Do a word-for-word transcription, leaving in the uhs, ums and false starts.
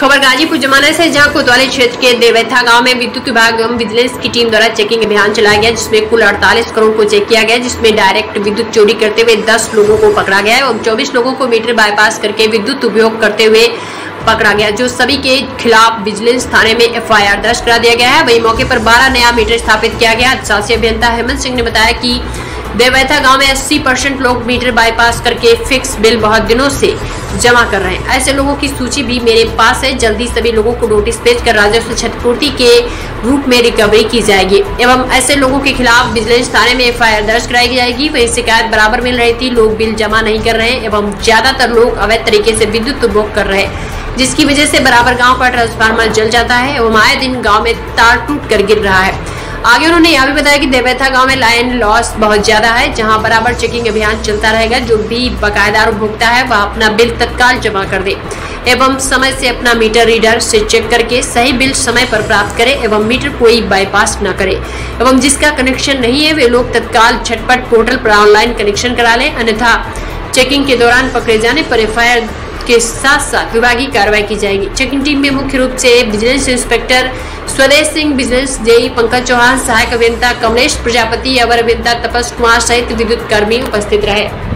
खबर गाजीपुर जमाने से, जहां कोतवाली क्षेत्र के देवैथा गांव में विद्युत विभाग एवं विजिलेंस की टीम द्वारा चेकिंग अभियान चलाया गया, जिसमें कुल अड़तालीस करोड़ को चेक किया गया, जिसमें डायरेक्ट विद्युत चोरी करते हुए दस लोगों को पकड़ा गया एवं चौबीस लोगों को मीटर बाईपास करके विद्युत उपयोग करते हुए पकड़ा गया, जो सभी के खिलाफ विजिलेंस थाने में एफ आई आर दर्ज करा दिया गया है। वही मौके पर बारह नया मीटर स्थापित किया गया। शासी अभियंता हेमंत सिंह ने बताया कि देवैथा गांव में अस्सी परसेंट लोग मीटर बाईपास करके फिक्स बिल बहुत दिनों से जमा कर रहे हैं। ऐसे लोगों की सूची भी मेरे पास है। जल्दी सभी लोगों को नोटिस भेजकर राजस्व क्षतिपूर्ति के रूप में रिकवरी की जाएगी एवं ऐसे लोगों के खिलाफ विजिलेंस थाने में एफ आई आर दर्ज कराई जाएगी। वही शिकायत बराबर मिल रही थी, लोग बिल जमा नहीं कर रहे हैं एवं ज्यादातर लोग अवैध तरीके से विद्युत उपभोग कर रहे हैं, जिसकी वजह से बराबर गाँव का ट्रांसफार्मर जल जाता है एवं आए दिन गाँव में तार टूट कर गिर रहा है। आगे उन्होंने यह भी बताया कि देवैथा गांव में लाइन लॉस बहुत ज्यादा है, जहां बराबर चेकिंग अभियान चलता रहेगा। जो भी बकायेदार उपभोक्ता है वह अपना बिल तत्काल जमा कर दे एवं समय से अपना मीटर रीडर से चेक करके सही बिल समय पर प्राप्त करे एवं मीटर कोई बाईपास न करे एवं जिसका कनेक्शन नहीं है वे लोग तत्काल झटपट पोर्टल पर ऑनलाइन कनेक्शन करा ले, अन्यथा चेकिंग के दौरान पकड़े जाने पर एफ आई आर के साथ साथ विभागीय कार्रवाई की जाएगी। चेकिंग टीम में मुख्य रूप से vigilance inspector Swadesh Singh, vigilance JE Pankaj Chauhan, सहायक अभियंता कमलेश प्रजापति, अवर अभियंता तपस कुमार सहित विद्युत कर्मी उपस्थित रहे।